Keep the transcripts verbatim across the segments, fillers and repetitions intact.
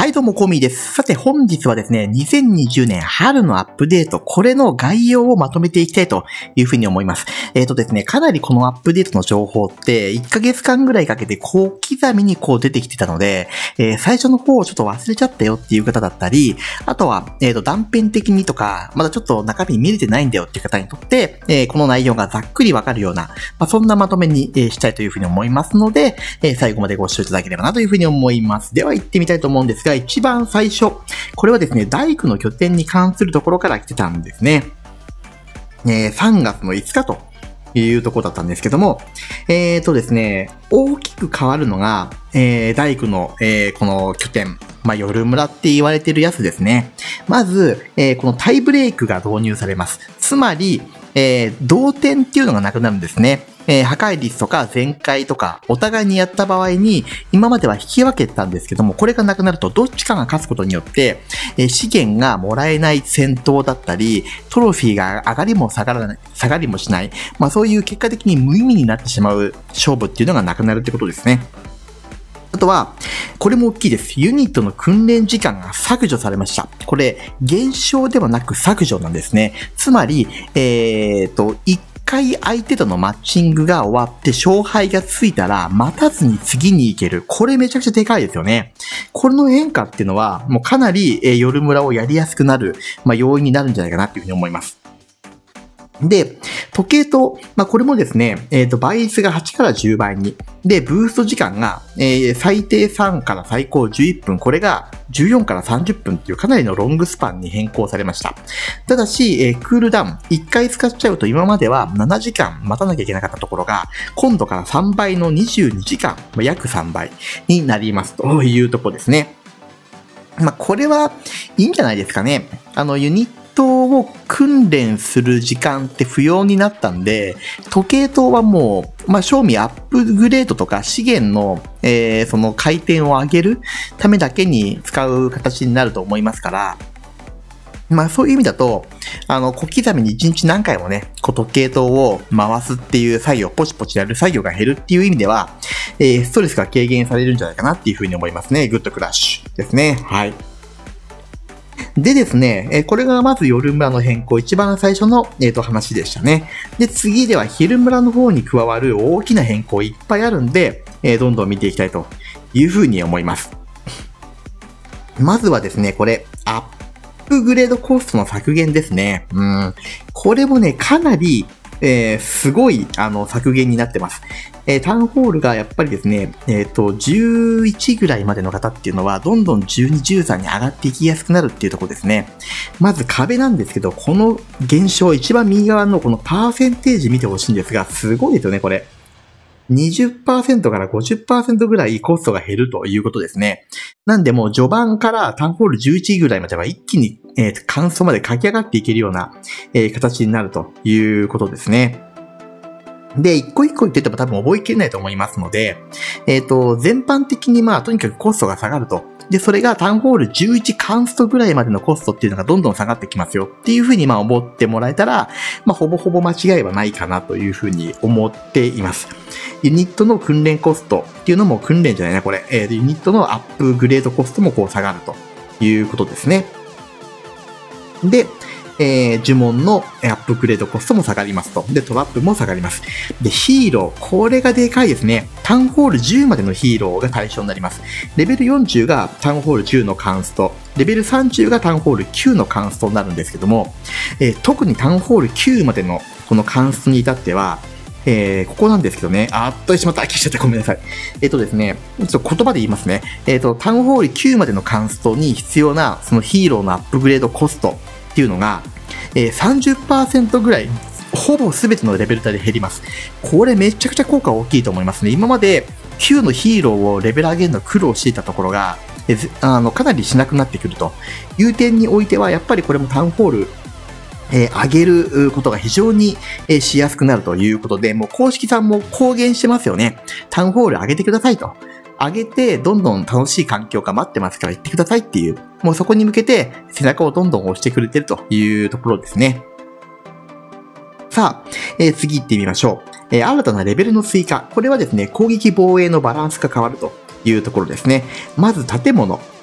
はい、どうも、コミです。さて、本日はですね、にせんにじゅうねん春のアップデート、これの概要をまとめていきたいというふうに思います。えっとですね、かなりこのアップデートの情報って、いっかげつかんぐらいかけて、こう、刻みにこう出てきてたので、えー、最初の方をちょっと忘れちゃったよっていう方だったり、あとは、えっと、断片的にとか、まだちょっと中身見れてないんだよっていう方にとって、えー、この内容がざっくりわかるような、まあ、そんなまとめに、えー、したいというふうに思いますので、えー、最後までご視聴いただければなというふうに思います。では、行ってみたいと思うんですが、一番最初、これはですね、大工の拠点に関するところから来てたんですね。えー、さんがつのいつかというところだったんですけども、えーとですね、大きく変わるのが、えー、大工の、えー、この拠点、まあ、夜村って言われてるやつですね。まず、えー、このタイブレイクが導入されます。つまり、えー、同点っていうのがなくなるんですね。えー、破壊率とか全開とか、お互いにやった場合に、今までは引き分けてたんですけども、これがなくなると、どっちかが勝つことによって、えー、資源がもらえない戦闘だったり、トロフィーが上がりも下がらない、下がりもしない、まあそういう結果的に無意味になってしまう勝負っていうのがなくなるってことですね。あとは、これも大きいです。ユニットの訓練時間が削除されました。これ、減少ではなく削除なんですね。つまり、えーと、一回相手とのマッチングが終わって勝敗がついたら、待たずに次に行ける。これめちゃくちゃでかいですよね。これの変化っていうのは、もうかなり、えー、夜村をやりやすくなる、まあ、要因になるんじゃないかなっていうふうに思います。で、時計と、まあ、これもですね、えっと、倍率がはちからじゅうばいに。で、ブースト時間が、えー、最低さんから最高じゅういっぷん。これがじゅうよんからさんじゅっぷんっていうかなりのロングスパンに変更されました。ただし、えー、クールダウン。いっかい使っちゃうと今まではななじかん待たなきゃいけなかったところが、今度からさんばいのにじゅうにじかん、まあ、約さんばいになりますというところですね。まあ、これはいいんじゃないですかね。あの、ユニットを訓練する時間って不要になったんで、時計塔はもう、まあ、賞味アップグレードとか資源の、えー、その回転を上げるためだけに使う形になると思いますから、まあそういう意味だと、あの、小刻みにいちにち何回もね、こう時計塔を回すっていう作業、ポチポチやる作業が減るっていう意味では、えー、ストレスが軽減されるんじゃないかなっていうふうに思いますね。グッドクラッシュですね。はい。でですね、えー、これがまず夜村の変更、一番最初の、えー、と話でしたね。で、次では昼村の方に加わる大きな変更いっぱいあるんで、えー、どんどん見ていきたいというふうに思います。まずはですね、これ、アップグレードコストの削減ですね。うん。これもね、かなり、えー、すごい、あの、削減になってます。えー、タウンホールがやっぱりですね、えっと、じゅういちぐらいまでの方っていうのは、どんどんじゅうに、じゅうさんに上がっていきやすくなるっていうところですね。まず壁なんですけど、この減少、一番右側のこのパーセンテージ見てほしいんですが、すごいですよね、これ。にじゅっパーセント から ごじゅっパーセント ぐらいコストが減るということですね。なんでもう序盤からタウンホールじゅういちぐらいまでは一気に、えー、完走まで駆け上がっていけるような、えー、形になるということですね。で、一個一個言ってても多分覚えきれないと思いますので、えっと、全般的にまあとにかくコストが下がると。で、それがタウンホールじゅういちカンストぐらいまでのコストっていうのがどんどん下がってきますよっていうふうにまあ思ってもらえたら、まあほぼほぼ間違いはないかなというふうに思っています。ユニットの訓練コストっていうのも訓練じゃないな、これ。えー、ユニットのアップグレードコストもこう下がるということですね。で、えー、呪文のアップグレードコストも下がりますと。で、トラップも下がります。で、ヒーロー。これがでかいですね。タウンホールじゅうまでのヒーローが対象になります。レベルよんじゅうがタウンホールじゅうのカンスト。レベルさんじゅうがタウンホールきゅうのカンストになるんですけども、えー、特にタウンホールきゅうまでのこのカンストに至っては、えー、ここなんですけどね。あーっとしまった。消しちゃった。ごめんなさい。えっとですね、ちょっと言葉で言いますね。えっと、タウンホールきゅうまでのカンストに必要なそのヒーローのアップグレードコストっていうのが、えー、さんじゅっパーセント ぐらい、ほぼ全てのレベル帯で減ります。これめちゃくちゃ効果大きいと思いますね。今まできゅうのヒーローをレベル上げるの苦労していたところが、えー、あのかなりしなくなってくるという点においては、やっぱりこれもタウンホール、えー、上げることが非常に、えー、しやすくなるということで、もう公式さんも公言してますよね。タウンホール上げてくださいと。上げて、どんどん楽しい環境が待ってますから行ってくださいっていう、もうそこに向けて背中をどんどん押してくれてるというところですね。さあ、えー、次行ってみましょう。えー、新たなレベルの追加。これはですね、攻撃防衛のバランスが変わるというところですね。まず建物。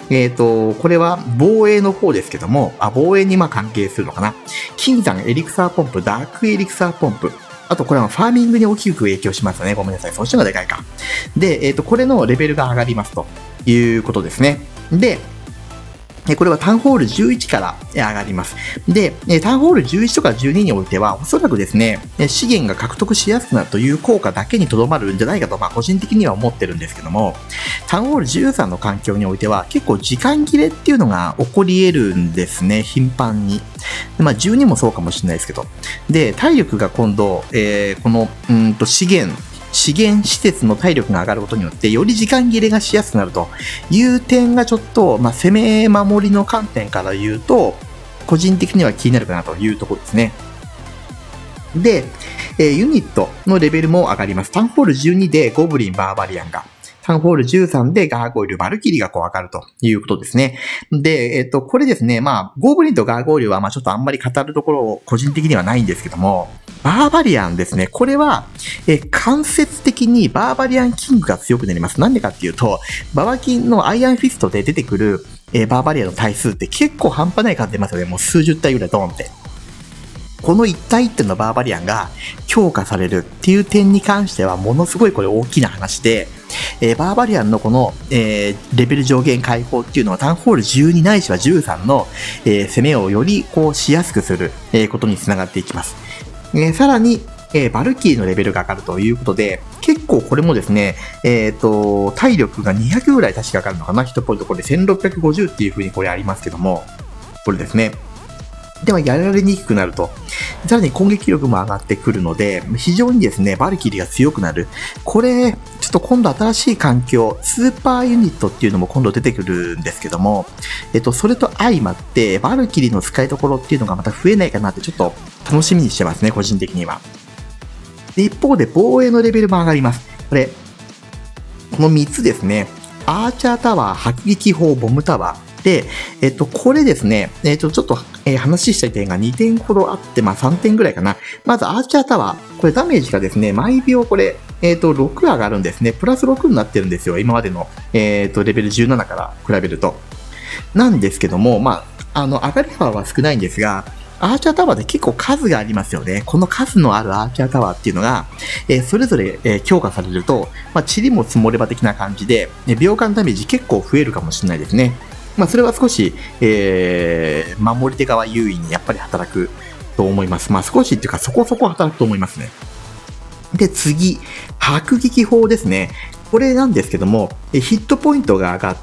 えっと、これは防衛の方ですけども、あ、防衛にまあ関係するのかな。金山エリクサーポンプ、ダークエリクサーポンプ。あとこれはファーミングに大きく影響しますよね。ごめんなさい。そっちの方がでかいか。で、えっと、これのレベルが上がりますということですね。で、これはタウンホールじゅういちから上がります。で、タウンホールじゅういちとかじゅうににおいては、おそらくですね、資源が獲得しやすくなるという効果だけにとどまるんじゃないかと、まあ個人的には思ってるんですけども、タウンホールじゅうさんの環境においては、結構時間切れっていうのが起こり得るんですね、頻繁に。まあじゅうにもそうかもしれないですけど。で、体力が今度、えー、この、うんと資源、資源施設の体力が上がることによって、より時間切れがしやすくなるという点がちょっと、まあ、攻め守りの観点から言うと、個人的には気になるかなというところですね。で、えー、ユニットのレベルも上がります。タウンホールじゅうにでゴブリン、バーバリアンが。タウンホールじゅうさんでガーゴイル、バルキリーがこう上がるということですね。で、えっと、これですね、まあ、ゴブリンとガーゴイルはまあちょっとあんまり語るところ個人的にはないんですけども、バーバリアンですね。これは、え、間接的にバーバリアンキングが強くなります。なんでかっていうと、ババキンのアイアンフィストで出てくる、え、バーバリアンの体数って結構半端ない数出ますよね。もう数十体ぐらいドーンって。この一体一点のバーバリアンが強化されるっていう点に関してはものすごいこれ大きな話で、えー、バーバリアンのこの、えー、レベル上限解放っていうのはタウンホールじゅうにないしはじゅうさんの、えー、攻めをよりこうしやすくする、えー、ことにつながっていきます。えー、さらに、えー、バルキリーのレベルが上がるということで、結構これもですね、えっと、体力がにひゃくぐらい確か上がるのかな、いちポイントこれせんろっぴゃくごじゅうっていう風にこれありますけども、これですね。ではやられにくくなると。さらに攻撃力も上がってくるので、非常にですね、バルキリーが強くなる。これ、ちょっと今度新しい環境、スーパーユニットっていうのも今度出てくるんですけども、えっと、それと相まって、バルキリーの使いどころっていうのがまた増えないかなってちょっと楽しみにしてますね、個人的には。で、一方で防衛のレベルも上がります。これ、このみっつですね。アーチャータワー、迫撃砲、ボムタワー。で、えっと、これですね、えっと、ちょっと、えー、話したい点がにてんほどあって、まあさんてんぐらいかな。まず、アーチャータワー。これダメージがですね、毎秒これ、えっと、ろく上がるんですね。プラスろくになってるんですよ。今までの、えっと、レベルじゅうななから比べると。なんですけども、まあ、あの、上がり幅は少ないんですが、アーチャータワーで結構数がありますよね。この数のあるアーチャータワーっていうのが、えー、それぞれ、えー、強化されると、まあ、塵も積もれば的な感じで、秒間ダメージ結構増えるかもしれないですね。まあ、それは少し、えー、守り手側優位にやっぱり働くと思います。まあ、少しっていうかそこそこ働くと思いますね。で、次、迫撃砲ですね。これなんですけども、ヒットポイントが上がって、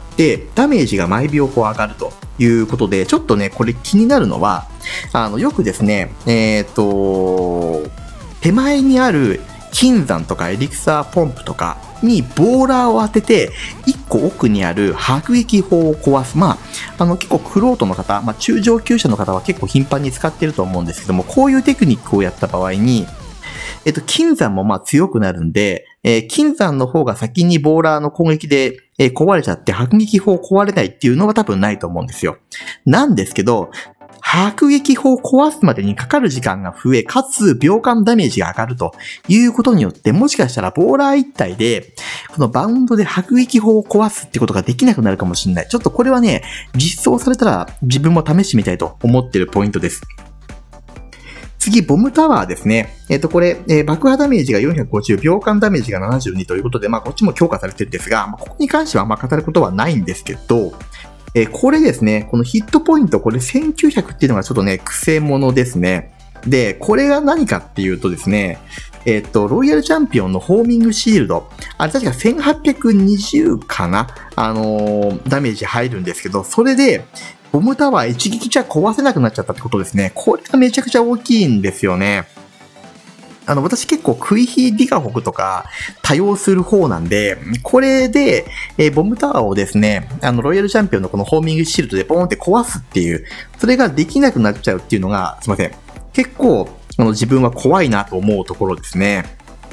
ダメージが毎秒こう上がるということで、ちょっとね、これ気になるのは、あの、よくですね、えっと、手前にある金山とかエリクサーポンプとかにボーラーを当てて、いっこ奥にある迫撃砲を壊す。まあ、あの、結構クロートの方、まあ、中上級者の方は結構頻繁に使っていると思うんですけども、こういうテクニックをやった場合に、えっと、金山もまあ強くなるんで、えー、金山の方が先にボーラーの攻撃で、えー、壊れちゃって迫撃砲壊れないっていうのは多分ないと思うんですよ。なんですけど、迫撃砲を壊すまでにかかる時間が増え、かつ秒間ダメージが上がるということによって、もしかしたらボーラー一体で、このバウンドで迫撃砲を壊すってことができなくなるかもしれない。ちょっとこれはね、実装されたら自分も試してみたいと思っているポイントです。次、ボムタワーですね。えっと、これ、えー、爆破ダメージがよんひゃくごじゅう、秒間ダメージがななじゅうにということで、まあ、こっちも強化されてるんですが、まあ、ここに関してはあんま語ることはないんですけど、えー、これですね、このヒットポイント、これせんきゅうひゃくっていうのがちょっとね、癖者ですね。で、これが何かっていうとですね、えっと、ロイヤルチャンピオンのホーミングシールド。あれ確かせんはっぴゃくにじゅうかなあのー、ダメージ入るんですけど、それで、ボムタワー一撃じゃ壊せなくなっちゃったってことですね。これがめちゃくちゃ大きいんですよね。あの、私結構クイヒーディガホグとか多用する方なんで、これで、えー、ボムタワーをですね、あの、ロイヤルチャンピオンのこのホーミングシールドでポーンって壊すっていう、それができなくなっちゃうっていうのが、すいません。結構、あの、自分は怖いなと思うところですね。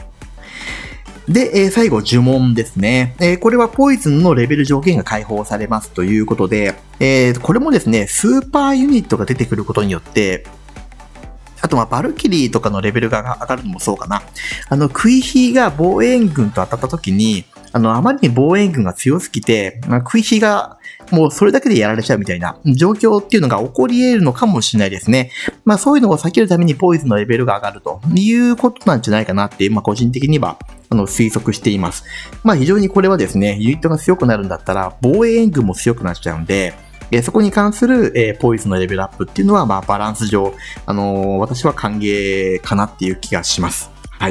で、えー、最後、呪文ですね。えー、これはポイズンのレベル上限が解放されますということで、えー、これもですね、スーパーユニットが出てくることによって、あと、ま、バルキリーとかのレベルが上がるのもそうかな。あの、クイヒーが防衛軍と当たった時に、あの、あまりに防衛軍が強すぎて、まあ、クイヒーが、 もうそれだけでやられちゃうみたいな状況っていうのが起こり得るのかもしれないですね。まあそういうのを避けるためにポイズンのレベルが上がるということなんじゃないかなって、まあ個人的にはあの推測しています。まあ非常にこれはですね、ユニットが強くなるんだったら防衛援軍も強くなっちゃうんで、えそこに関する、えー、ポイズンのレベルアップっていうのは、まあバランス上、あのー、私は歓迎かなっていう気がします。はい。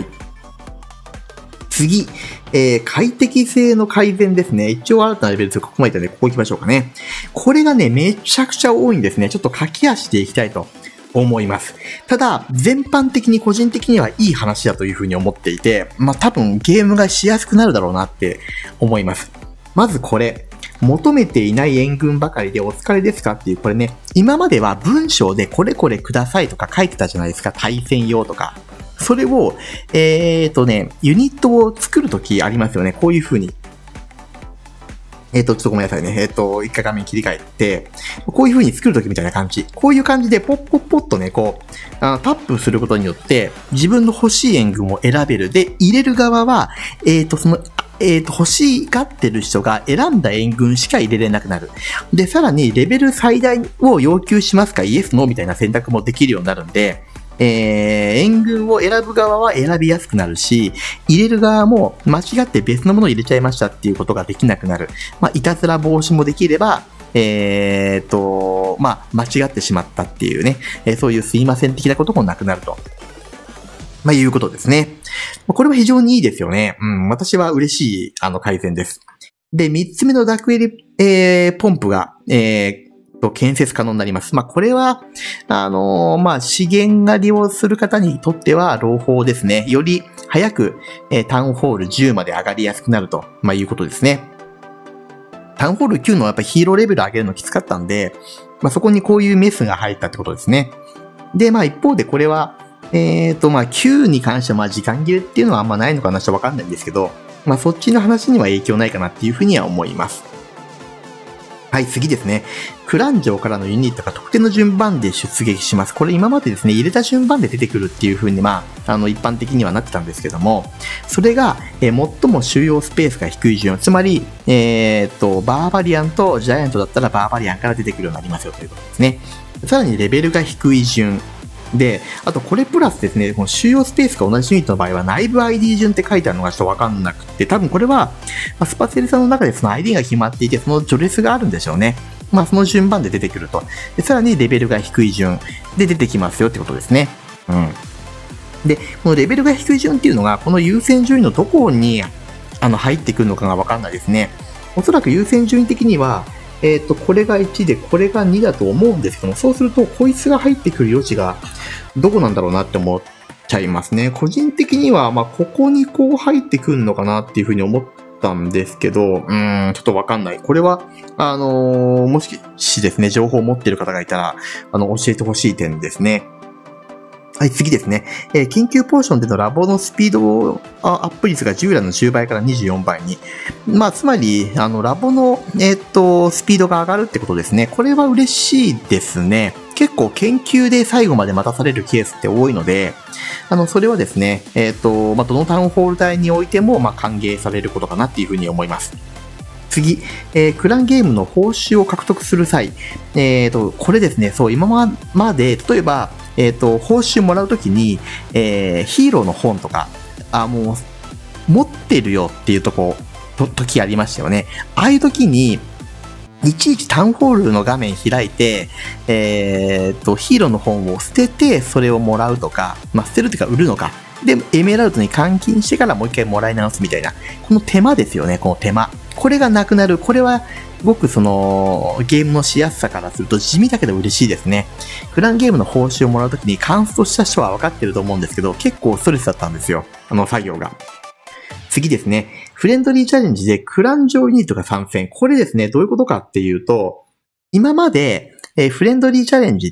次、えー、快適性の改善ですね。一応新たなレベルでここまでいったので、ここ行きましょうかね。これがね、めちゃくちゃ多いんですね。ちょっと書き足していきたいと思います。ただ、全般的に個人的にはいい話だというふうに思っていて、まあ多分ゲームがしやすくなるだろうなって思います。まずこれ。求めていない援軍ばかりでお疲れですかっていう、これね、今までは文章でこれこれくださいとか書いてたじゃないですか。対戦用とか。それを、えーとね、ユニットを作るときありますよね。こういう風に。えーと、ちょっとごめんなさいね。えーと、一回画面切り替えて、こういう風に作るときみたいな感じ。こういう感じで、ポッポッポッとね、こう、あのタップすることによって、自分の欲しい援軍を選べる。で、入れる側は、えーと、その、えーと、欲しがってる人が選んだ援軍しか入れれなくなる。で、さらに、レベル最大を要求しますか、イエス、ノーみたいな選択もできるようになるんで、えー、援軍を選ぶ側は選びやすくなるし、入れる側も間違って別のものを入れちゃいましたっていうことができなくなる。まあ、いたずら防止もできれば、えーと、まあ、間違ってしまったっていうね、えー、そういうすいません的なこともなくなると。まあ、いうことですね。これは非常にいいですよね。うん、私は嬉しい、あの、改善です。で、三つ目のダクエリ、えー、ポンプが、えー、と建設可能になります。まあ、これは、あのー、まあ、資源狩りをする方にとっては朗報ですね。より早く、えー、タウンホールじゅうまで上がりやすくなると、まあ、いうことですね。タウンホールきゅうのやっぱヒーローレベル上げるのきつかったんで、まあ、そこにこういうメスが入ったってことですね。で、まあ、一方でこれは、えーと、まあ、きゅうに関しては、まあ、時間切れっていうのはあんまないのかなちょっとわかんないんですけど、まあ、そっちの話には影響ないかなっていうふうには思います。はい、次ですね。クラン城からのユニットが特定の順番で出撃します。これ今までですね、入れた順番で出てくるっていう風に、まあ、あの、一般的にはなってたんですけども、それが、えー、最も収容スペースが低い順、つまり、えー、っと、バーバリアンとジャイアントだったらバーバリアンから出てくるようになりますよということですね。さらにレベルが低い順。で、あとこれプラスですね、この収容スペースが同じユニットの場合は内部 アイディー 順って書いてあるのがちょっとわかんなくて、多分これは、まあ、スパセルさんの中でその アイディー が決まっていて、その序列があるんでしょうね。まあその順番で出てくると。で、さらにレベルが低い順で出てきますよってことですね。うん。で、このレベルが低い順っていうのが、この優先順位のどこにあの入ってくるのかがわかんないですね。おそらく優先順位的には、えっと、これがいちで、これがにだと思うんですけども、そうすると、こいつが入ってくる余地が、どこなんだろうなって思っちゃいますね。個人的には、まあ、ここにこう入ってくるのかなっていうふうに思ったんですけど、うーん、ちょっとわかんない。これは、あのー、もしですね、情報を持っている方がいたら、あの、教えてほしい点ですね。はい、次ですね。えー、緊急ポーションでのラボのスピードアップ率が従来のじゅうばいからにじゅうよんばいに。まあ、つまり、あの、ラボの、えー、っと、スピードが上がるってことですね。これは嬉しいですね。結構研究で最後まで待たされるケースって多いので、あの、それはですね、えー、っと、まあ、どのタウンホール帯においても、まあ、歓迎されることかなっていうふうに思います。次、えー、クランゲームの報酬を獲得する際、えー、と、これですね、そう、今まで、例えば、えっと、報酬もらうときに、えー、ヒーローの本とか、あ、もう、持ってるよっていうとこ、と、時ありましたよね。ああいう時に、いちいちタウンホールの画面開いて、えっと、ヒーローの本を捨てて、それをもらうとか、まあ、捨てるというか売るのか。で、エメラルドに換金してからもう一回もらい直すみたいな。この手間ですよね、この手間。これがなくなる。これは、すごくその、ゲームのしやすさからすると地味だけど嬉しいですね。クランゲームの報酬をもらうときにカンストした人は分かってると思うんですけど、結構ストレスだったんですよ。あの作業が。次ですね。フレンドリーチャレンジでクラン上ユニットが参戦。これですね、どういうことかっていうと、今まで、えー、フレンドリーチャレンジって、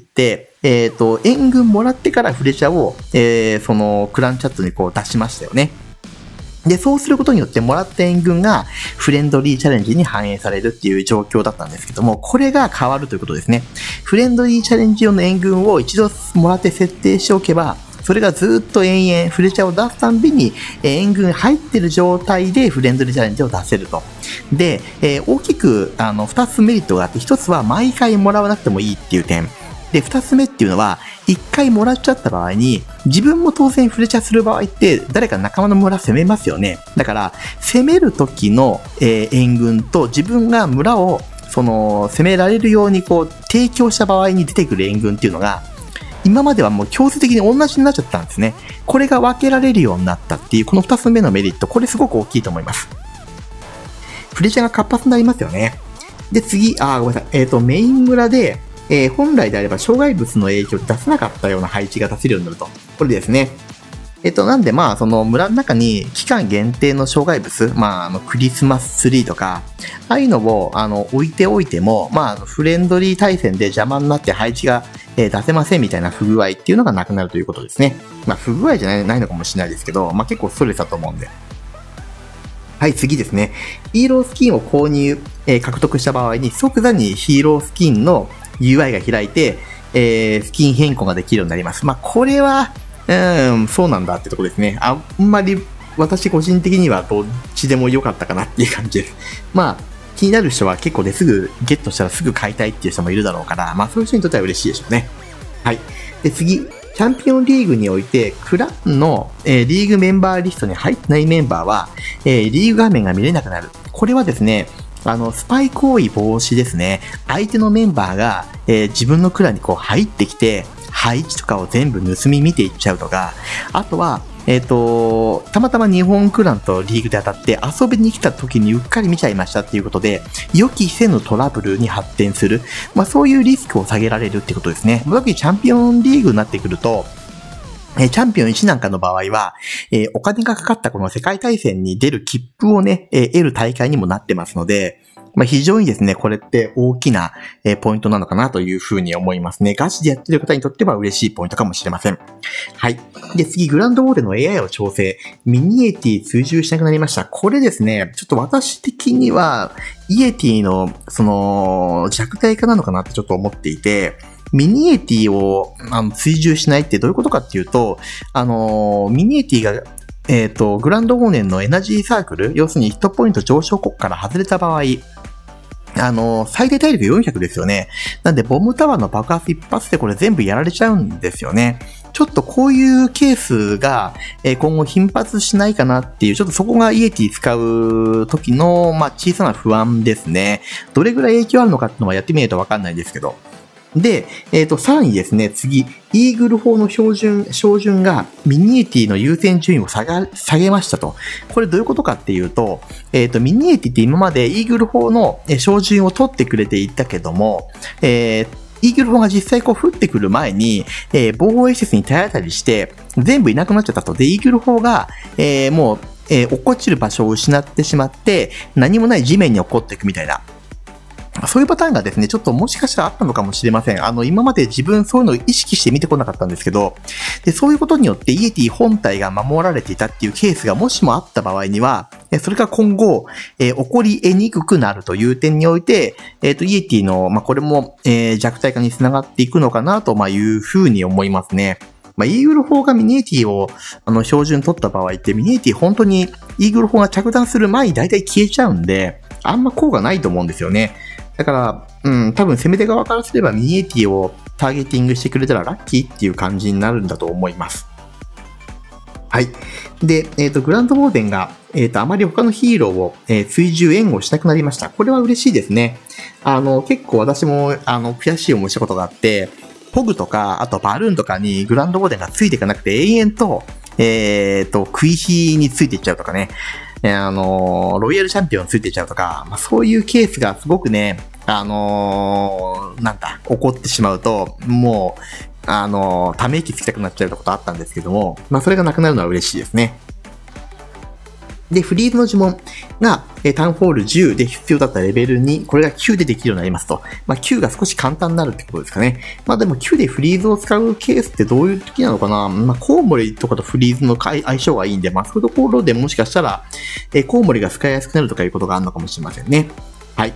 えっと、援軍もらってからフレチャを、えー、その、クランチャットにこう出しましたよね。で、そうすることによってもらった援軍がフレンドリーチャレンジに反映されるっていう状況だったんですけども、これが変わるということですね。フレンドリーチャレンジ用の援軍を一度もらって設定しておけば、 それがずっと延々フレチャーを出すたんびに、えー、援軍入ってる状態でフレンドリーチャレンジを出せると。で、えー、大きくあのふたつメリットがあって、ひとつは毎回もらわなくてもいいっていう点。で、ふたつめっていうのは、いっかいもらっちゃった場合に、自分も当然フレチャーする場合って、誰か仲間の村攻めますよね。だから、攻める時の、えー、援軍と自分が村を、その、攻められるようにこう、提供した場合に出てくる援軍っていうのが、今まではもう強制的に同じになっちゃったんですね。これが分けられるようになったっていう、このふたつめのメリット、これすごく大きいと思います。フレチャーが活発になりますよね。で、次、あー、ごめんなさい。えっと、メイン村で、えー、本来であれば障害物の影響で出せなかったような配置が出せるようになると。これですね。えっと、なんでまあ、その村の中に期間限定の障害物、まあ、あの、クリスマスツリーとか、ああいうのを、あの、置いておいても、まあ、フレンドリー対戦で邪魔になって配置が、えー、出せませんみたいな不具合っていうのがなくなるということですね。まあ、不具合じゃない、ないのかもしれないですけど、まあ、結構ストレスだと思うんで。はい、次ですね。ヒーロースキンを購入、えー、獲得した場合に即座にヒーロースキンのユーアイ が開いて、えー、スキン変更ができるようになります。まあ、これは、うん、そうなんだってとこですね。あんまり、私個人的にはどっちでも良かったかなっていう感じです。まあ、気になる人は結構ですぐゲットしたらすぐ買いたいっていう人もいるだろうから、まあ、そういう人にとっては嬉しいでしょうね。はい。で、次、チャンピオンリーグにおいて、クランの、えー、リーグメンバーリストに入ってないメンバーは、えー、リーグ画面が見れなくなる。これはですね、あの、スパイ行為防止ですね。相手のメンバーが、えー、自分のクランにこう入ってきて、配置とかを全部盗み見ていっちゃうとか、あとは、えっと、たまたま日本クランとリーグで当たって遊びに来た時にうっかり見ちゃいましたっていうことで、予期せぬトラブルに発展する。まあそういうリスクを下げられるってことですね。特にチャンピオンリーグになってくると、えチャンピオンいちなんかの場合は、えー、お金がかかったこの世界大戦に出る切符をね、えー、得る大会にもなってますので、まあ、非常にですね、これって大きな、えー、ポイントなのかなというふうに思いますね。ガチでやってる方にとっては嬉しいポイントかもしれません。はい。で、次、グランドウォーでの エーアイ を調整。ミニエティ追従しなくなりました。これですね、ちょっと私的には、イエティの、その、弱体化なのかなってちょっと思っていて、ミニエティをあの追従しないってどういうことかっていうと、あのー、ミニエティが、えっと、グランドウォーネンのエナジーサークル、要するにヒットポイント上昇国から外れた場合、あのー、最大体力よんひゃくですよね。なんで、ボムタワーの爆発一発でこれ全部やられちゃうんですよね。ちょっとこういうケースが今後頻発しないかなっていう、ちょっとそこがイエティ使う時の、まあ、小さな不安ですね。どれぐらい影響あるのかっていうのはやってみないとわかんないですけど。で、えっと、さらにですね、次、イーグル砲の標準、照準がミニエティの優先順位を下げ、下げましたと。これどういうことかっていうと、えっと、ミニエティって今までイーグル砲の照準を取ってくれていたけども、えー、イーグル砲が実際こう降ってくる前に、えー、防衛施設に体当たりして、全部いなくなっちゃったと。で、イーグル砲が、えー、もう、えー、落っこちる場所を失ってしまって、何もない地面に落っこっていくみたいな。そういうパターンがですね、ちょっともしかしたらあったのかもしれません。あの、今まで自分そういうのを意識して見てこなかったんですけど、で、そういうことによってイエティ本体が守られていたっていうケースがもしもあった場合には、それが今後、えー、起こり得にくくなるという点において、えっと、イエティの、まあ、これも、えー、弱体化につながっていくのかなと、まあ、いうふうに思いますね。まあ、イーグル砲がミニエティを、あの、標準取った場合って、ミニエティ本当にイーグル砲が着弾する前に大体消えちゃうんで、あんま効果ないと思うんですよね。だから、うん、多分攻め手側からすればミニエティをターゲティングしてくれたらラッキーっていう感じになるんだと思います。はい。で、えっと、グランドウォーデンが、えっと、あまり他のヒーローを、えー、追従援護しなくなりました。これは嬉しいですね。あの、結構私も、あの、悔しい思いしたことがあって、ポグとか、あとバルーンとかにグランドウォーデンがついていかなくて、永遠と、えっと、食い火についていっちゃうとかね。あの、ロイヤルチャンピオンついていっちゃうとか、まあ、そういうケースがすごくね、あのー、なんだ、起こってしまうと、もう、あのー、ため息つきたくなっちゃうことあったんですけども、まあ、それがなくなるのは嬉しいですね。で、フリーズの呪文が、えタウンホールじゅうで必要だったレベルに、これがきゅうでできるようになりますと。まあ、きゅうが少し簡単になるってことですかね。まあ、でもきゅうでフリーズを使うケースってどういう時なのかな。まあ、コウモリとかとフリーズの相性がいいんで、まあ、そういうところでもしかしたら、えコウモリが使いやすくなるとかいうことがあるのかもしれませんね。はい。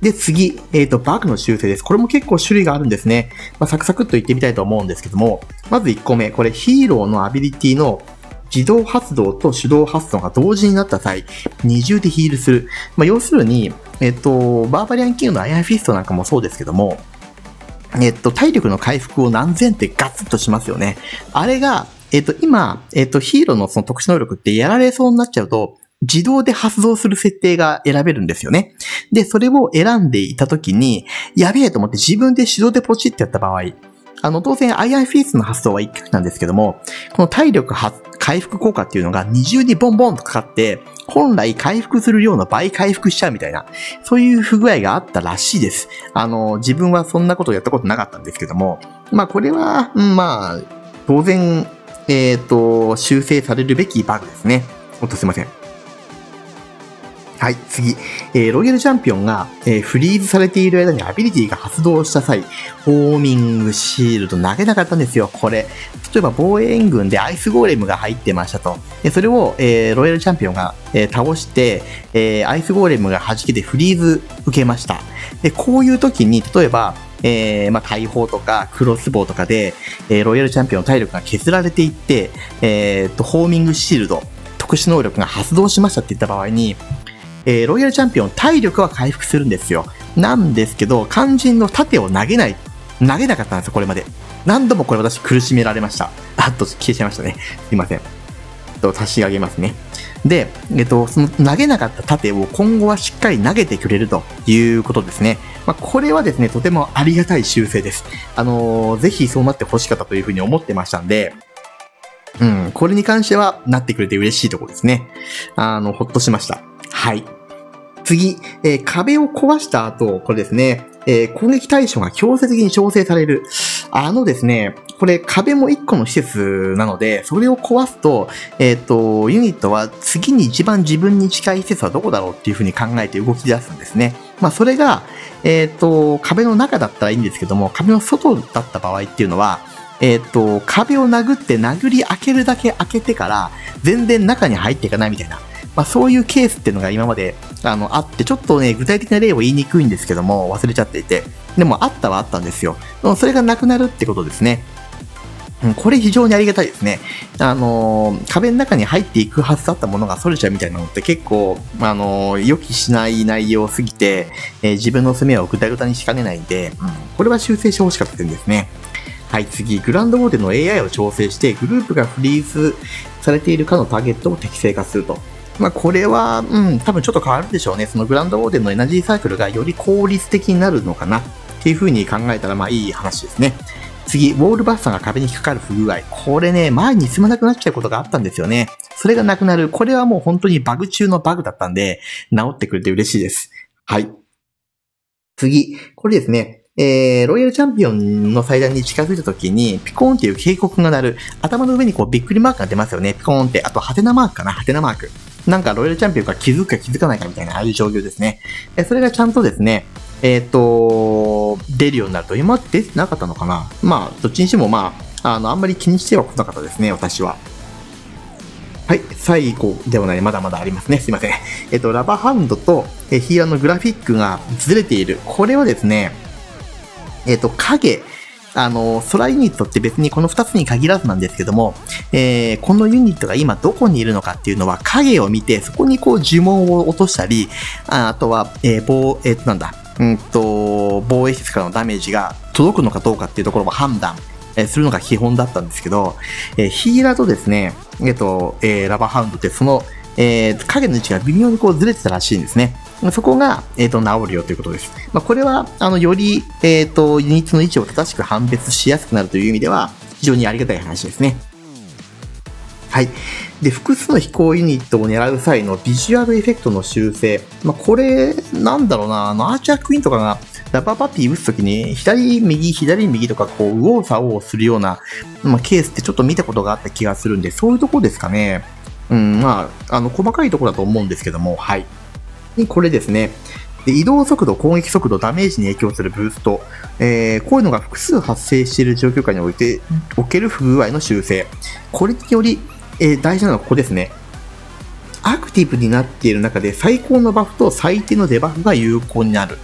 で、次、えっと、バグの修正です。これも結構種類があるんですね。まあ、サクサクっと言ってみたいと思うんですけども、まずいっこめ、これヒーローのアビリティの自動発動と手動発動が同時になった際、二重でヒールする。まあ、要するに、えっと、バーバリアンキングのアイアンフィストなんかもそうですけども、えっと、体力の回復を何千ってガツッとしますよね。あれが、えっと、今、えっと、ヒーローのその特殊能力ってやられそうになっちゃうと、自動で発動する設定が選べるんですよね。で、それを選んでいたときに、やべえと思って自分で手動でポチってやった場合、あの、当然アイアンフィースの発動はいっかいなんですけども、この体力回復効果っていうのが二重にボンボンとかかって、本来回復する量の倍回復しちゃうみたいな、そういう不具合があったらしいです。あの、自分はそんなことをやったことなかったんですけども、まあこれは、うん、まあ、当然、えっと、修正されるべきバグですね。ほんとすいません。はい、次。えー、ロイヤルチャンピオンが、えー、フリーズされている間にアビリティが発動した際、ホーミングシールド投げなかったんですよ、これ。例えば防衛軍でアイスゴーレムが入ってましたと。でそれを、えー、ロイヤルチャンピオンが、えー、倒して、えー、アイスゴーレムが弾けてフリーズ受けました。で、こういう時に、例えば、えー、まあ、大砲とかクロスボウとかで、えー、ロイヤルチャンピオンの体力が削られていって、えー、と、ホーミングシールド、特殊能力が発動しましたって言った場合に、えー、ロイヤルチャンピオン体力は回復するんですよ。なんですけど、肝心の盾を投げない、投げなかったんですよ、これまで。何度もこれ私苦しめられました。あっと消えちゃいましたね。すいません。と、差し上げますね。で、えっと、その投げなかった盾を今後はしっかり投げてくれるということですね。まあ、これはですね、とてもありがたい修正です。あのー、ぜひそうなってほしかったというふうに思ってましたんで、うん、これに関してはなってくれて嬉しいところですね。あの、ほっとしました。はい。次、えー、壁を壊した後、これですね、えー、攻撃対象が強制的に調整される。あのですね、これ壁もいっこの施設なので、それを壊すと、えっと、ユニットは次に一番自分に近い施設はどこだろうっていうふうに考えて動き出すんですね。まあ、それが、えっと、壁の中だったらいいんですけども、壁の外だった場合っていうのは、えっと、壁を殴って殴り開けるだけ開けてから、全然中に入っていかないみたいな。まあ、そういうケースっていうのが今まであのあって、ちょっとね、具体的な例を言いにくいんですけども、忘れちゃっていて。でも、あったはあったんですよ。それがなくなるってことですね。うん、これ非常にありがたいですね。あのー、壁の中に入っていくはずだったものが逸れちゃうみたいなのって結構、あのー、予期しない内容すぎて、えー、自分の攻めをぐたぐたにしかねないんで、うん、これは修正してほしかった点ですね。はい、次、グランドウォーデンの エーアイ を調整して、グループがフリーズされているかのターゲットを適正化すると。まあ、これは、うん、多分ちょっと変わるでしょうね。そのグランドウォーデンのエナジーサークルがより効率的になるのかなっていう風に考えたら、まあいい話ですね。次、ウォールバスターが壁に引っかかる不具合。これね、前に進まなくなっちゃうことがあったんですよね。それがなくなる。これはもう本当にバグ中のバグだったんで、治ってくれて嬉しいです。はい。次、これですね。えー、ロイヤルチャンピオンの祭壇に近づいた時に、ピコーンっていう警告が鳴る。頭の上にこうびっくりマークが出ますよね。ピコーンって。あと、ハテナマークかな。ハテナマーク。なんかロイヤルチャンピオンが気づくか気づかないかみたいな、ああいう状況ですね。それがちゃんとですね、えっと、出るようになると。今まで出てなかったのかな。まあ、どっちにしてもまあ、あの、あんまり気にしては来なかったですね、私は。はい、最後ではない、まだまだありますね。すいません。えっと、ラバーハンドとヒーラーのグラフィックがずれている。これはですね、えっと、影。あの、ソラユニットって別にこのふたつに限らずなんですけども、えー、このユニットが今どこにいるのかっていうのは影を見て、そこにこう呪文を落としたり、あ, あとは、えー、防、えー、と、なんだ、うんと、防衛施設からのダメージが届くのかどうかっていうところも判断、えー、するのが基本だったんですけど、えー、ヒーラーとですね、えっ、ー、と、えー、ラバーハウンドってその、えー、影の位置が微妙にこうずれてたらしいんですね。そこが、えっ、ー、と、治るよということです。まあ、これは、あの、より、えっ、ー、と、ユニットの位置を正しく判別しやすくなるという意味では、非常にありがたい話ですね。はい。で、複数の飛行ユニットを狙う際のビジュアルエフェクトの修正。まあ、これ、なんだろうな、あの、アーチャークイーンとかが、ラバーパピー打つときに、左右、左右とか、こう、右往左往するような、まあ、ケースってちょっと見たことがあった気がするんで、そういうとこですかね。うん、まあ、あの、細かいところだと思うんですけども、はい。これですね。で、移動速度、攻撃速度、ダメージに影響するブースト。えー、こういうのが複数発生している状況下において、おける不具合の修正。これにより、えー、大事なのはここですね。アクティブになっている中で最高のバフと最低のデバフが有効になる。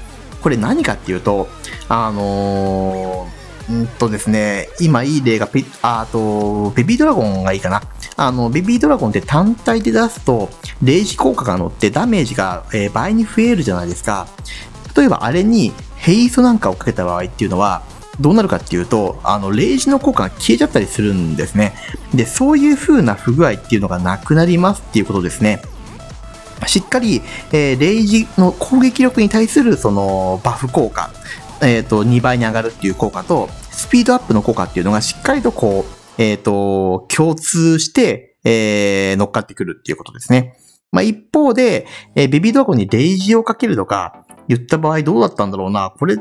これ何かっていうと、あのー、んとですね、今いい例がペ、あと、ベビードラゴンがいいかな。あの、ベビードラゴンって単体で出すと、レイジ効果が乗ってダメージが、えー、倍に増えるじゃないですか。例えばあれにヘイストなんかをかけた場合っていうのは、どうなるかっていうと、あの、レイジの効果が消えちゃったりするんですね。で、そういう風な不具合っていうのがなくなりますっていうことですね。しっかり、えー、レイジの攻撃力に対するそのバフ効果、えっと、にばいに上がるっていう効果と、スピードアップの効果っていうのがしっかりとこう、えっと、共通して、えー、乗っかってくるっていうことですね。まあ、一方で、えー、ベビードラゴンにレイジをかけるとか言った場合どうだったんだろうな。これって、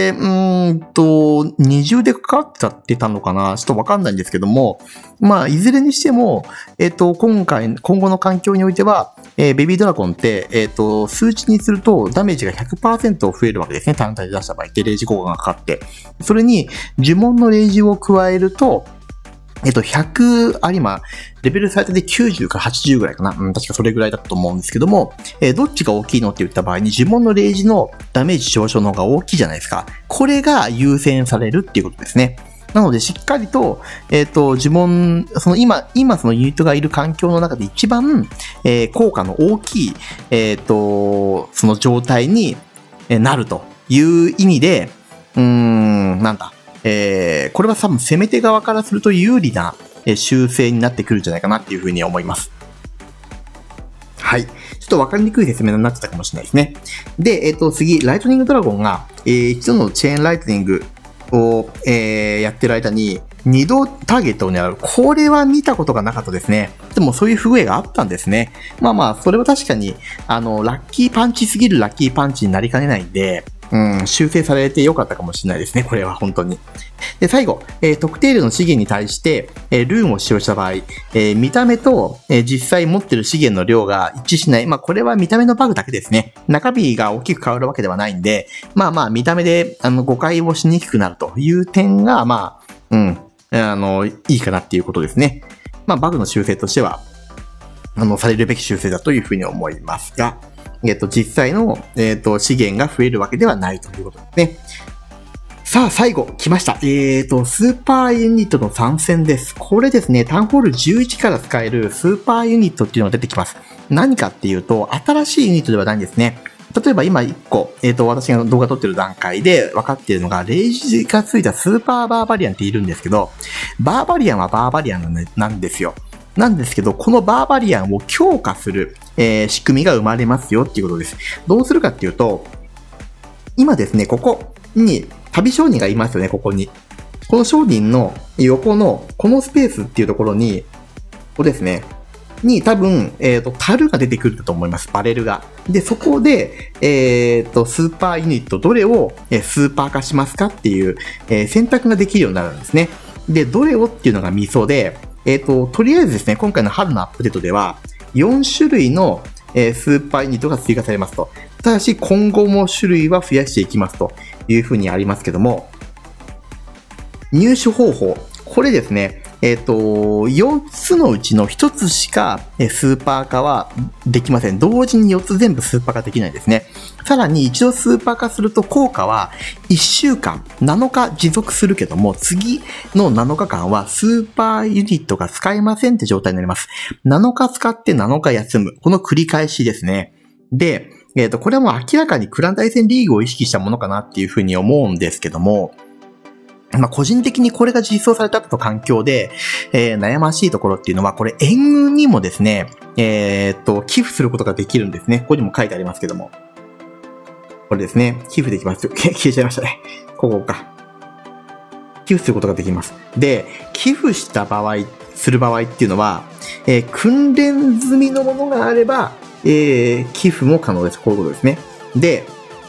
うーんと、二重でかかっちゃってたのかな、ちょっとわかんないんですけども、まあ、いずれにしても、えっと、今回、今後の環境においては、えー、ベビードラゴンって、えっと、数値にするとダメージが ひゃくパーセント 増えるわけですね。単体で出した場合って、レイジ効果がかかって。それに、呪文のレイジを加えると、えっと、ひゃく、あ、今、レベル最大できゅうじゅうからはちじゅうぐらいかな。うん、確かそれぐらいだったと思うんですけども、えー、どっちが大きいのって言った場合に、呪文のレイジのダメージ上昇の方が大きいじゃないですか。これが優先されるっていうことですね。なので、しっかりと、えっと、呪文、その今、今そのユニットがいる環境の中で一番、えー、効果の大きい、えっと、その状態になるという意味で、うーん、なんだ。えー、これは多分攻め手側からすると有利な修正になってくるんじゃないかなっていうふうに思います。はい。ちょっとわかりにくい説明になってたかもしれないですね。で、えっと、次、ライトニングドラゴンが、えー、一度のチェーンライトニングを、えー、やってる間に、二度ターゲットを狙う。これは見たことがなかったですね。でもそういう不具合があったんですね。まあまあ、それは確かに、あの、ラッキーパンチすぎるラッキーパンチになりかねないんで、うん、修正されてよかったかもしれないですね。これは本当に。で、最後、えー、特定量の資源に対して、えー、ルーンを使用した場合、えー、見た目と、えー、実際持ってる資源の量が一致しない。まあ、これは見た目のバグだけですね。中身が大きく変わるわけではないんで、まあまあ、見た目で、あの、誤解をしにくくなるという点が、まあ、うん、あの、いいかなっていうことですね。まあ、バグの修正としては、あの、されるべき修正だというふうに思いますが、えっと、実際の、えっと、資源が増えるわけではないということですね。さあ、最後、来ました。えっと、スーパーユニットの参戦です。これですね、タウンホールじゅういちから使えるスーパーユニットっていうのが出てきます。何かっていうと、新しいユニットではないんですね。例えば今いっこ、えっと、私が動画撮ってる段階で分かっているのが、レイジがついたスーパーバーバリアンっているんですけど、バーバリアンはバーバリアンなんですよ。なんですけど、このバーバリアンを強化する、えー、仕組みが生まれますよっていうことです。どうするかっていうと、今ですね、ここに旅商人がいますよね、ここに。この商人の横のこのスペースっていうところに、ここですね、に多分、えっと、樽が出てくると思います、バレルが。で、そこで、えっと、スーパーユニット、どれをスーパー化しますかっていう、えー、選択ができるようになるんですね。で、どれをっていうのがミソで、えっと、とりあえずですね、今回の春のアップデートでは、よん種類の、えー、スーパーユニットが追加されますと。ただし、今後も種類は増やしていきますというふうにありますけども、入手方法。これですね、えっと、よっつのうちのひとつしかスーパー化はできません。同時によっつ全部スーパー化できないですね。さらに一度スーパー化すると効果はいっしゅうかん、なのか持続するけども、次のなのかかんはスーパーユニットが使えませんって状態になります。なのか使ってなのか休む。この繰り返しですね。で、えっと、これはもう明らかにクラン対戦リーグを意識したものかなっていうふうに思うんですけども、まあ、個人的にこれが実装された後の環境で、えー、悩ましいところっていうのは、これ援軍にもですね、えー、っと、寄付することができるんですね。ここにも書いてありますけども。これですね。寄付できますよ。消えちゃいましたね。ここか。寄付することができます。で、寄付した場合、する場合っていうのは、えー、訓練済みのものがあれば、えー、寄付も可能です。こういうことですね。で、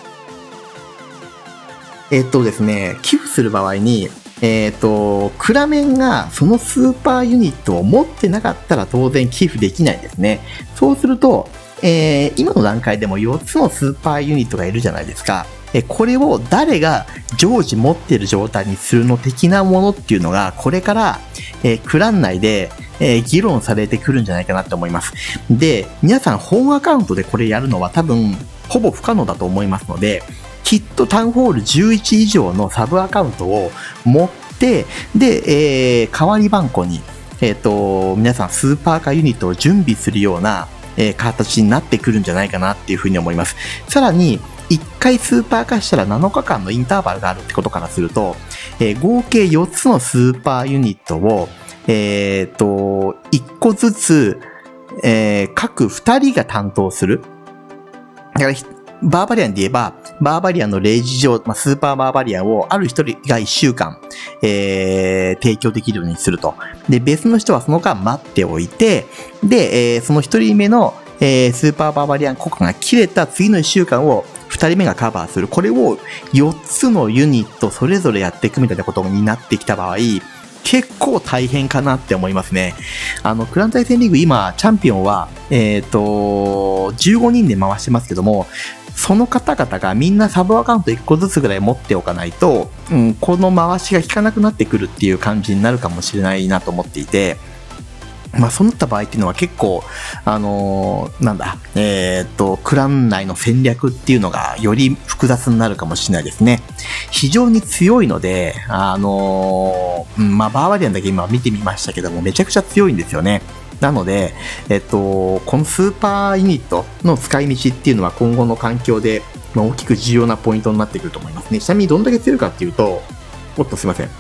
えっとですね、寄付する場合に、えっと、クラメンがそのスーパーユニットを持ってなかったら当然寄付できないですね。そうすると、えー、今の段階でもよっつのスーパーユニットがいるじゃないですか。えこれを誰が常時持っている状態にするの的なものっていうのが、これから、えー、クラン内で、えー、議論されてくるんじゃないかなと思います。で、皆さん本アカウントでこれやるのは多分、ほぼ不可能だと思いますので、 きっとタウンホールじゅういち以上のサブアカウントを持って、で、えー、代わり番号に、えっと、皆さんスーパーカーユニットを準備するような、えー、形になってくるんじゃないかなっていうふうに思います。さらに、いっかいスーパー化したらなのかかんのインターバルがあるってことからすると、えー、合計よっつのスーパーユニットを、えっと、いっこずつ、えー、各ふたりが担当する。だから、バーバリアンで言えば、バーバリアンのレイジ上、まあ、スーパーバーバリアンをある一人がいっしゅうかん、えー、提供できるようにすると。で、別の人はその間待っておいて、で、えー、その一人目の、えー、スーパーバーバリアン効果が切れた次のいっしゅうかんを二人目がカバーする。これをよっつのユニットそれぞれやっていくみたいなことになってきた場合、結構大変かなって思いますね。あの、クラン対戦リーグ今、チャンピオンは、えっと、じゅうごにんで回してますけども、その方々がみんなサブアカウントいっこずつぐらい持っておかないと、うん、この回しが効かなくなってくるっていう感じになるかもしれないなと思っていて、まあ、そうなった場合っていうのは結構、あのー、なんだ、えー、っと、クラン内の戦略っていうのがより複雑になるかもしれないですね。非常に強いので、あのー、うん、まあ、バーバリアンだけ今見てみましたけども、めちゃくちゃ強いんですよね。なので、えっと、このスーパーユニットの使い道っていうのは今後の環境で、まあ、大きく重要なポイントになってくると思いますね。ちなみにどんだけ強いかっていうと、おっとすいません。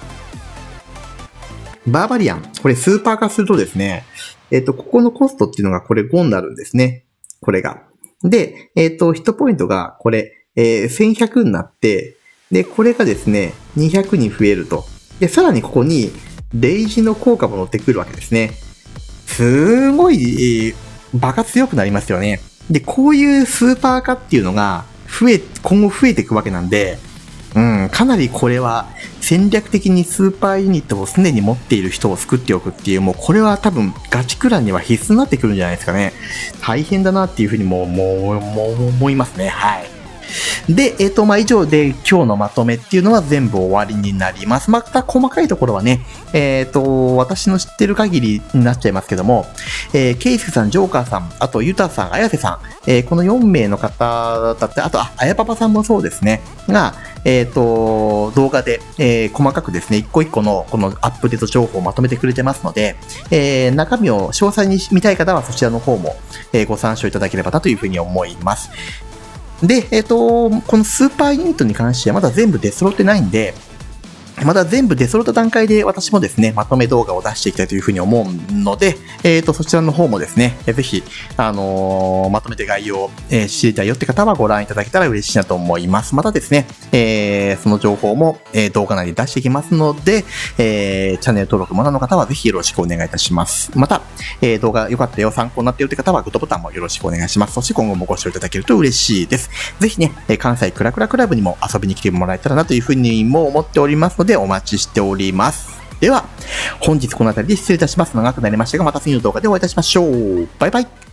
バーバリアン、これスーパー化するとですね、えっと、ここのコストっていうのがこれごになるんですね。これが。で、えっと、ヒットポイントがこれ、えー、せんひゃくになって、で、これがですね、にひゃくに増えると。で、さらにここに、レイジの効果も乗ってくるわけですね。すごい、えー、バカ強くなりますよね。で、こういうスーパー化っていうのが、増え、今後増えていくわけなんで、うん、かなりこれは戦略的にスーパーユニットを常に持っている人を作っておくっていう、もうこれは多分ガチクランには必須になってくるんじゃないですかね。大変だなっていうふうにもう、もう、もう思いますね。はい。で、えっと、まあ、以上で今日のまとめっていうのは全部終わりになります。また細かいところはね、えっと、私の知ってる限りになっちゃいますけども、えー、ケイスケさん、ジョーカーさん、あとユタさん、綾瀬さん、えー、このよんめいの方だって、あと、あ、あやパパさんもそうですね、が、えっと、動画で、えー、細かくですね、一個一個のこのアップデート情報をまとめてくれてますので、えー、中身を詳細に見たい方はそちらの方も、えー、ご参照いただければなというふうに思います。で、えっと、このスーパーユニットに関してはまだ全部出揃ってないんで、まだ全部出揃った段階で私もですね、まとめ動画を出していきたいというふうに思うので、えっと、そちらの方もですね、ぜひ、あのー、まとめて概要を、えー、知りたいよって方はご覧いただけたら嬉しいなと思います。またですね、えー、その情報も、えー、動画内で出していきますので、えー、チャンネル登録まだの方はぜひよろしくお願いいたします。また、えー、動画良かったよ、参考になったよって方はグッドボタンもよろしくお願いします。そして今後もご視聴いただけると嬉しいです。ぜひね、関西クラクラクラブにも遊びに来てもらえたらなというふうにも思っておりますので、お待ちしております。では、本日この辺りで失礼いたします。長くなりましたが、また次の動画でお会いいたしましょう。バイバイ。